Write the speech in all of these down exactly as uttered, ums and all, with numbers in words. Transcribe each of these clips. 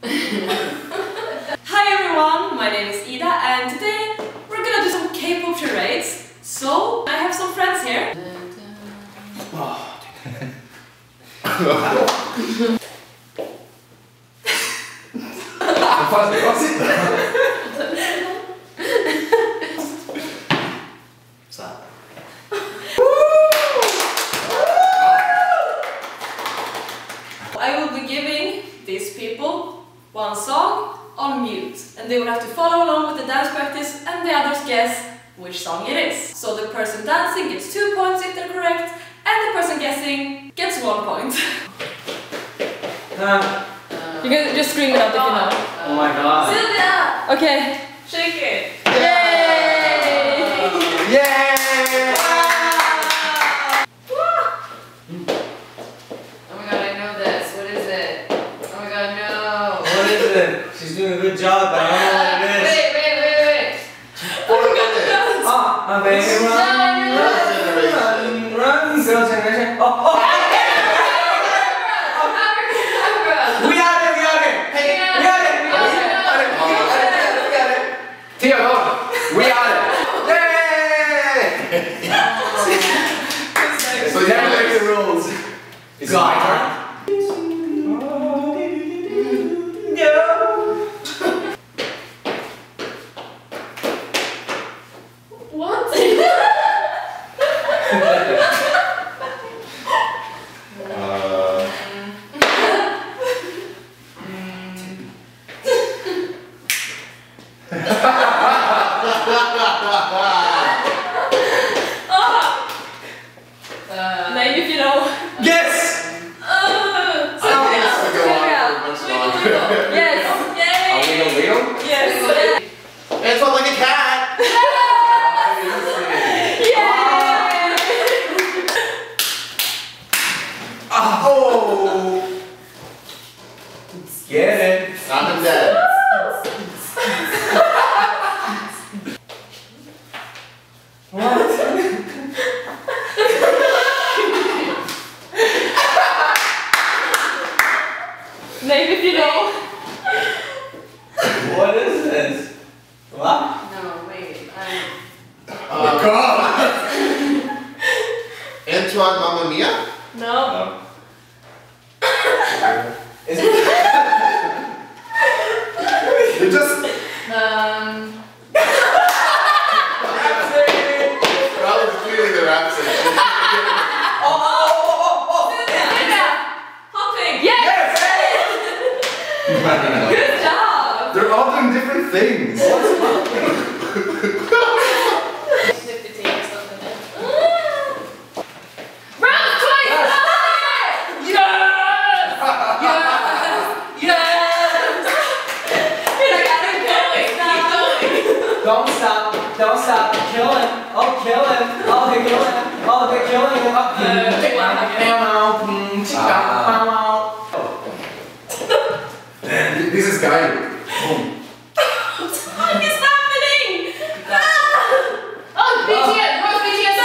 Hi everyone, my name is Ida and today we're gonna do some K-pop charades. So, I have some friends here. I will be giving these people one song on mute and they will have to follow along with the dance practice and the others guess which song it is. So the person dancing gets two points if they're correct and the person guessing gets one point. Uh, You can just scream it out if you know. oh my god. Sylvia! Okay. Shake it. Yay! Yay! Oh my god, I know this. What is it? Oh my god, no. What is it? She's doing a good job, but I don't know what it is. Wait, wait, wait, wait. Ah, I'm ready. Run, run, run, run, girl generation. Oh, oh! Abracadabra. We got it, we got it! Hey, we got it! We got it! We got it! We got it! Theo, we got it! Yay! So you make the rules. It's my turn. What? Name if you know. Yes! Uh, Sylvia. Sylvia. Yes. Yay. Are we gonna wiggle? Yes. It's not like a cat! Oh! Get it! Knock him dead. What? Name if you know. What is this? What? No, wait. I'm... Oh god! Antoine Mamma Mia? No. No. Is it? You just... Um... That was clearly the rap section. Oh, oh, oh, oh, oh! Sylvia. Hopping. Yes. Yes! Good job. They're all doing different things. Round twice. Yes. Yes. You're like, I'm going. Keep going. Don't stop, don't stop, kill him, oh kill him, oh they're killing him, oh they're killing him, oh This is guy. What is happening? Oh, B T S! Rose B T S!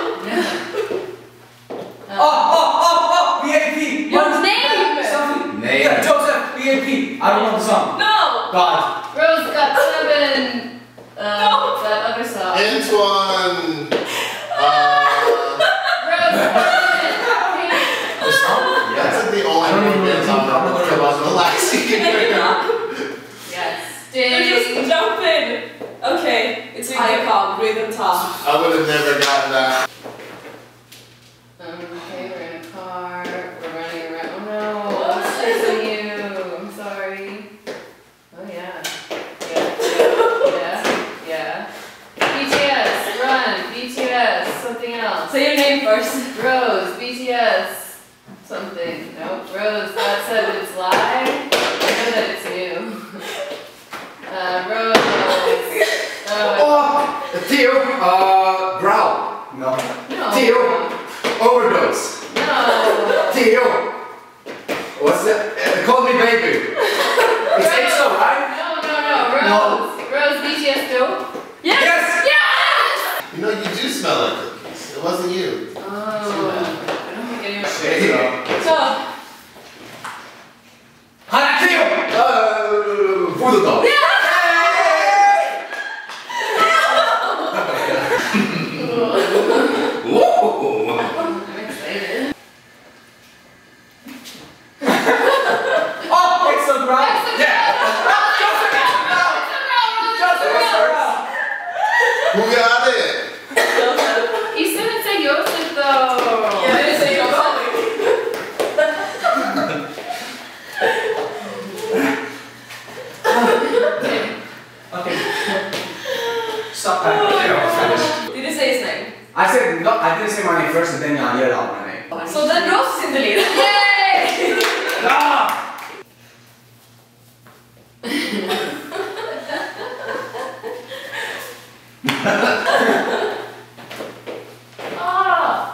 Oh, oh, oh, oh, B A P! Your name. Something. Name. Yeah, Joseph, B A P. I don't know the song. No. God. Rose got seven. Uh, No. That other song. Antoine. Uh, Rose got The song? that's like the only I don't even one that's know on the name. the relaxing. Yes. They're just Ding. jumping. Okay, it's really called Rhythm Talk. I would have never gotten that. Um, okay, we're in a car. We're running around. Oh no, I'm chasing you. I'm sorry. Oh yeah. Yeah. Yeah. Yeah. B T S, run. B T S, something else. Say your name first. Rose, B T S, something. Nope. Rose, that said it's live. I know that it's new. Uh, Rose. Oh, Oh, Theo. Uh, Growl. No. no. Theo. Overdose. No. Theo. What's that? Uh, Call Me Baby. It's EXO, right? No, no, no. Rose. No. Rose, B T S, go. Yes. Yes! Yes. You know, you do smell like cookies. It wasn't you. Oh. Stop that. Did you say his name? I said, no, I didn't say my name first and then I yelled out my name. So then Rose is in the lead. Yay! Ah! Ah!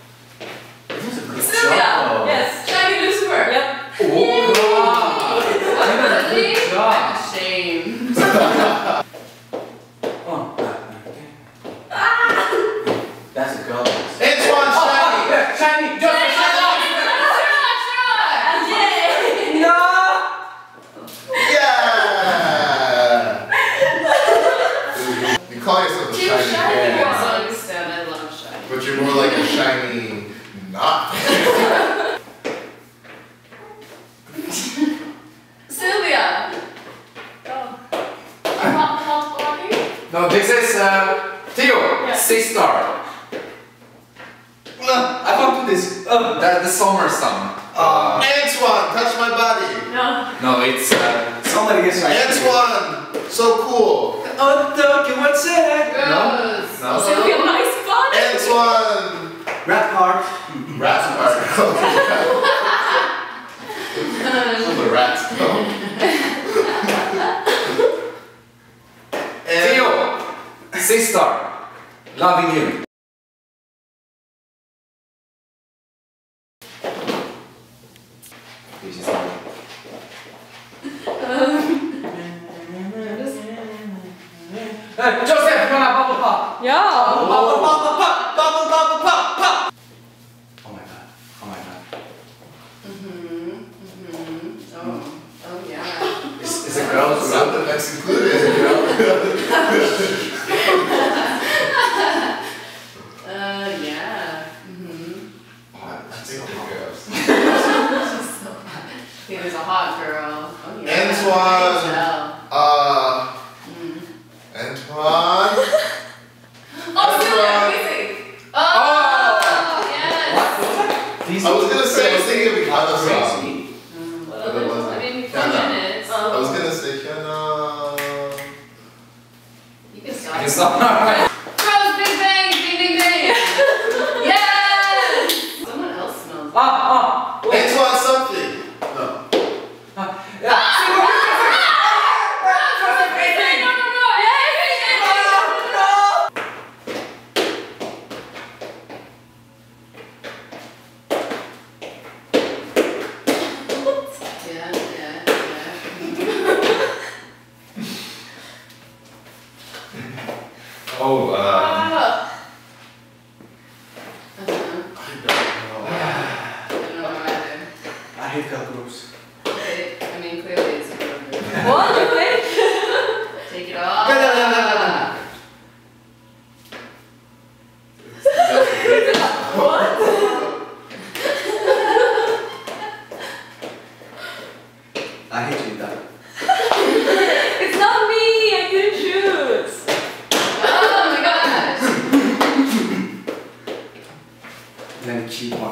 Sylvia! Yes. Shiny Lucifer. Yep. Oh, Really? good job. I'm ashamed. Oh, that's a girl. Antoine Oh, Shiny! yeah, shiny, just shiny. No! Yeah! You call yourself a Too shiny shiny. fan, I understand. I love shiny. but you're more like a shiny not. Sylvia. Oh. Hot, hot body. No, this is uh, Theo, Yeah. C-Star. Uh, I can't do this. Uh, the, the summer song. Uh, Antoine, touch my body! No. no, it's uh, somebody gets right. Antoine, so cool! Oh, look, what's it? Gross. No. Sylvia, nice body. Antoine! Rap heart. Rats are the rats go. And Theo, C-Star, loving you. Hey, Joseph, you wanna bubble pop? Yeah. Bubble, bubble, bubble, pop, bubble, bubble, pop, pop. Oh my god, oh my god. Mm-hmm. Mm-hmm. Oh. Oh yeah. Is, is it girls? something that's included. Uh yeah. Mm-hmm. I think they're girls. She's so hot. He was a hot girl. Oh yeah. Antoine. I can tell. Uh, Mm. Antoine. Oh, Sylvia, amazing. Oh, yes. These I was gonna say, I was thinking of Rihanna song. crazy. Mm, But it well, wasn't. I mean, four Kiana. minutes. I was gonna say Kiana. You can stop. It's not right. Rose, big bang, ding ding ding. Yes. Someone else smells. Ah, ah. Antoine something. No. Yeah. Yeah, yeah, yeah. Oh, uh, Ah. Uh-huh. I don't know. I don't know either. I hate girls. Okay, I mean, clearly it's a burger. What? Okay. Take it off. No, no, no, no, no, no. What? I hate you that. It's not me. I didn't choose. Oh my gosh. Then cheap one.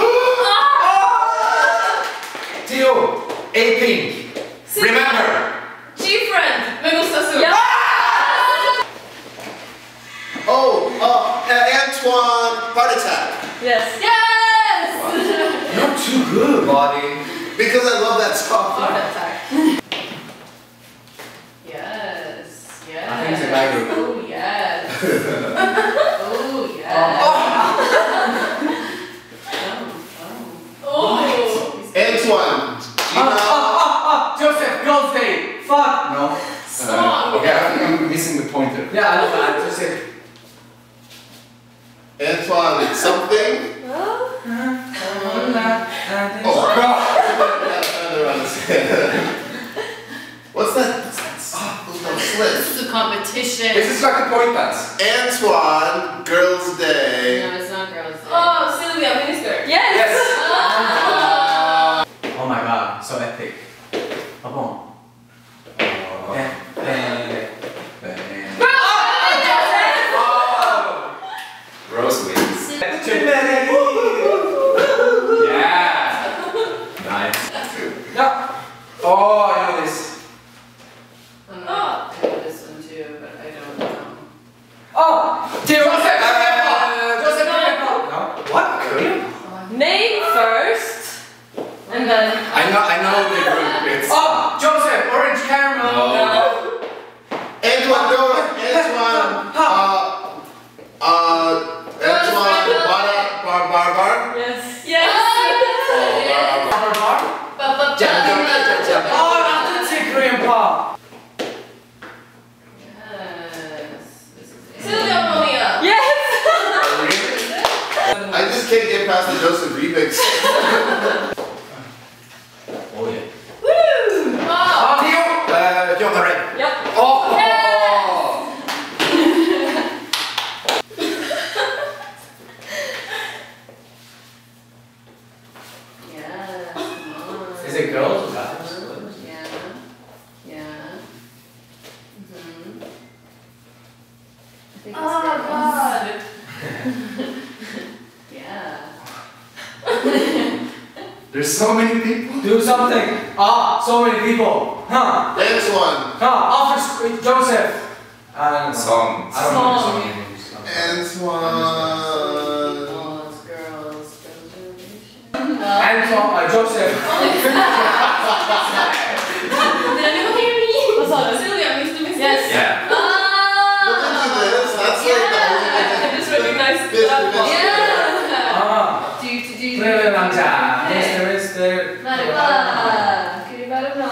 Theo, A-Pink. Remember. G-Friend. Me gusta su. Yeah. Oh, uh, Antoine Heart Attack. Yes. Yes. You're too good, buddy. Because I love that song. Heart attack. Yes. Yes. I think it's a guy group. Oh yes. Oh yes. Oh. Oh. Antoine. Ah, ah, Gina. ah, ah, Joseph, Girls' Day. Fuck. No. Song. Okay, I'm missing the pointer. Yeah, I know that. Just say. Antoine something. Huh? Oh, God. What's that? What's that song? Those no This slits. is a competition. This is like a point dance. Antoine Girls' Day. No, it's not girls' day. Oh, Sylvia, miniskirt. Yes. Yes. Ah. Oh my god, so epic. Come on. Oh. Eh, eh, eh. Rose wins. Yeah. Nice. Yeah. Oh, I know this. Um, I know this one too, but I don't know. There's so many people. Do something. Ah, so many people. Huh. Next one. Huh. Officer Joseph. I don't know. Song. I don't know. Song. Antoine. Oh, it's girls. Antoine, uh, Joseph. Did anyone hear me? What's that? Sylvia, Mister Mister Yes. Yeah. Ah! Look into this. That's like the only I just recognized This- that this- one. Yeah. Ah. Do to do. Treve Langja. Mister Mister. Marijuana. Kiribara.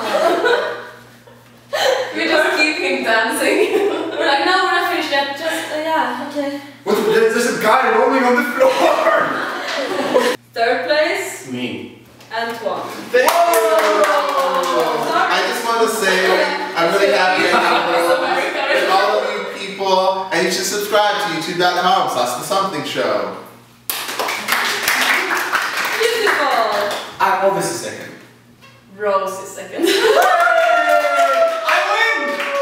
We just keep him dancing. We're like, no, we're not finished yet. Just, uh, yeah, okay. What? There's there's a guy rolling on the floor. Third place, Me. Antoine. Thank you. I just want to say I'm really happy and thankful with all of you people, and you should subscribe to youtube dot com slash the something show. Beautiful. I'm obviously second. Rose is second. I win!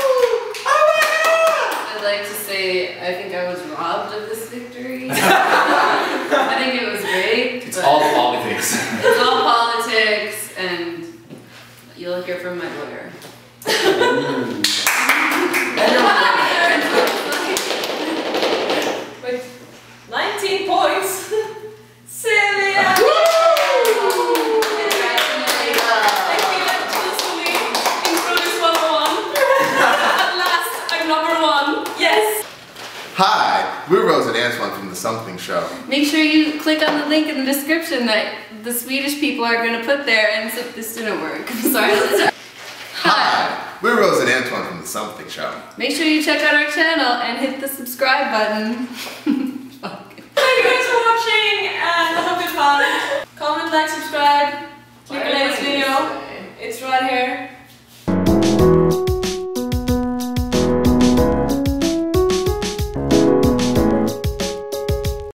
I'd like to say I think I was robbed of this victory. I think it was rigged. It's but all politics. it's all politics, and you'll hear from my lawyer. With nineteen points. Sylvia! I feel like constantly improve this one oh one. At last, I'm number one. Yes! Hi, we're Rose and Antoine from the Something Show. Make sure you click on the link in the description that the Swedish people are going to put there, and so this didn't work. I'm sorry. Let's start. Hi, we're Rose and Antoine from the Something Show. Make sure you check out our channel and hit the subscribe button. Fuck. Thank you guys for watching, and I hope you found it. Comment, like, subscribe. Click the latest video. It's right here.